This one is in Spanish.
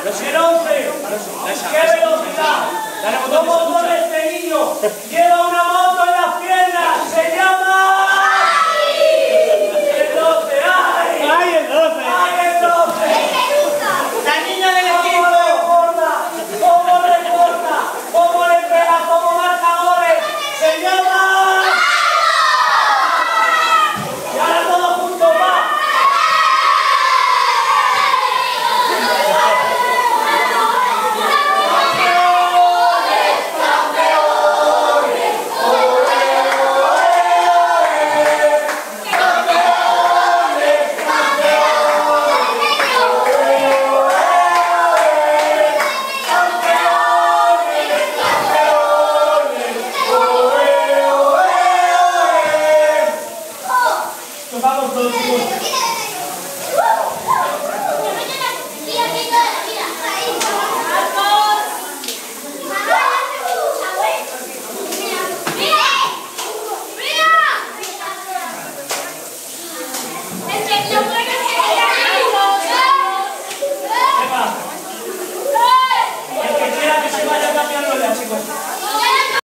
El 11. ¡Qué velocidad! ¿Cómo corre este niño? Lleva una moto en las piernas. Se llama... El 12. ¡Ay! ¡Ay, el 12! ¡Ay, el 12! La niña del ¿Cómo equipo. recorta? ¿Cómo recorta? ¿Cómo le pega? ¿Cómo marca goles? Se llama... Y ahora todos juntos, va. Vamos todos juntos.